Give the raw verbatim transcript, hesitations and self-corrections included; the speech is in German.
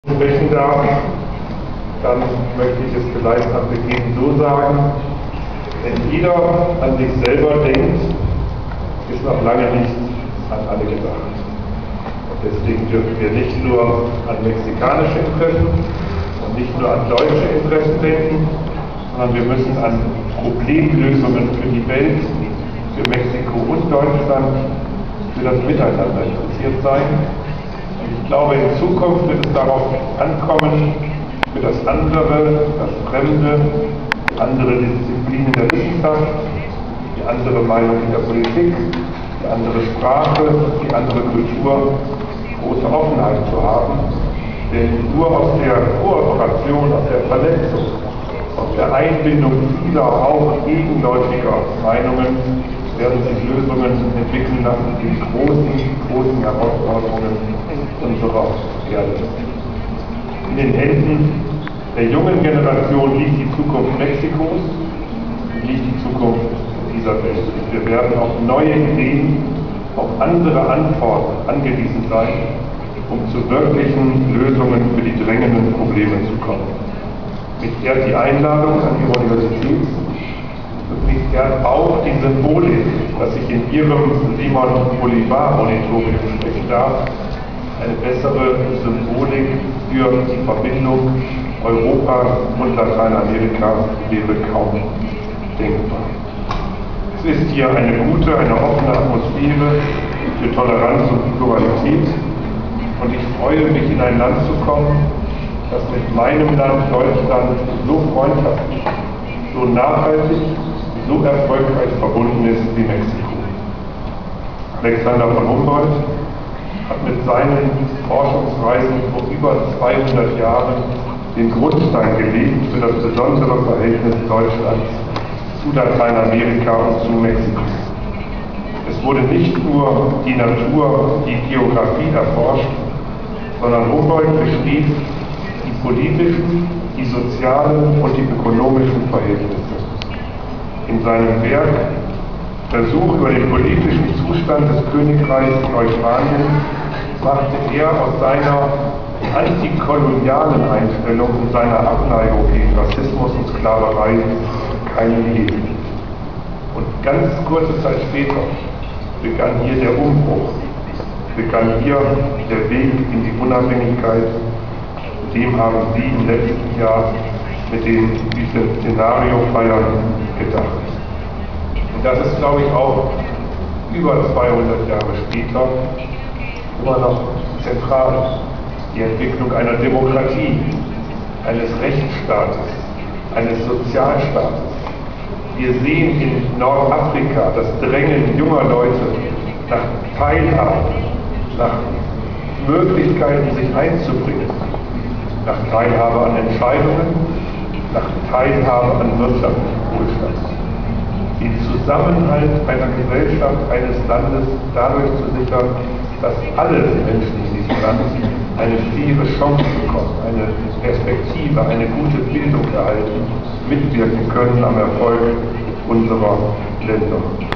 sprechen darf, dann möchte ich es vielleicht am Beginn so sagen: Wenn jeder an sich selber denkt, ist noch lange nicht an alle gedacht. Und deswegen dürfen wir nicht nur an mexikanische Interessen und nicht nur an deutsche Interessen denken, sondern wir müssen an Problemlösungen für die Welt, für Mexiko und Deutschland, für das Miteinander interessiert sein. Und ich glaube, in Zukunft wird es darauf ankommen, für das andere, das Fremde, die andere Disziplin in der Wissenschaft, die andere Meinung in der Politik, die andere Sprache, die andere Kultur, große Offenheit zu haben. Denn nur aus der Kooperation, aus der Vernetzung, aus der Einbindung vieler, auch gegenläufiger Meinungen werden sich Lösungen entwickeln lassen, die großen, großen Herausforderungen unserer Erde. In den Händen der jungen Generation liegt die Zukunft Mexikos, liegt die Zukunft dieser Welt. Wir werden auf neue Ideen, auf andere Antworten angewiesen sein, um zu wirklichen Lösungen für die drängenden Probleme zu kommen. Mich ehrt die Einladung an die Universität und mich ehrt auch die Symbolik, dass ich in Ihrem Simon Bolivar-Auditorium sprechen darf. Eine bessere Symbolik für die Verbindung Europas und Lateinamerika wäre kaum denkbar. Es ist hier eine gute, eine offene Atmosphäre für Toleranz und Pluralität, und ich freue mich, in ein Land zu kommen, das mit meinem Land Deutschland so freundschaftlich, so nachhaltig, so erfolgreich verbunden ist wie Mexiko. Alexander von Humboldt hat mit seinen Forschungsreisen vor über zweihundert Jahren den Grundstein gelegt für das besondere Verhältnis Deutschlands zu Lateinamerika und zu Mexiko. Es wurde nicht nur die Natur, die Geografie erforscht, sondern Humboldt beschrieb die politischen, die sozialen und die ökonomischen Verhältnisse. In seinem Werk Versuch über den politischen Zustand des Königreichs Neuspanien machte er aus seiner antikolonialen Einstellung und seiner Abneigung gegen Rassismus und Sklaverei keinen Hehl. Und ganz kurze Zeit später begann hier der Umbruch, begann hier der Weg in die Unabhängigkeit. Dem haben Sie im letzten Jahr mit den Bicentenario-Feiern gedacht. Und das ist, glaube ich, auch über zweihundert Jahre später immer noch zentral. Die Entwicklung einer Demokratie, eines Rechtsstaates, eines Sozialstaates. Wir sehen in Nordafrika das Drängen junger Leute nach Teilhabe, nach Möglichkeiten, sich einzubringen, nach Teilhabe an Entscheidungen, nach Teilhabe an wirtschaftlichem Wohlstand. Den Zusammenhalt einer Gesellschaft, eines Landes dadurch zu sichern, dass alle Menschen in diesem Land eine faire Chance bekommen, eine Perspektive, eine gute Bildung erhalten, mitwirken können am Erfolg unserer Länder.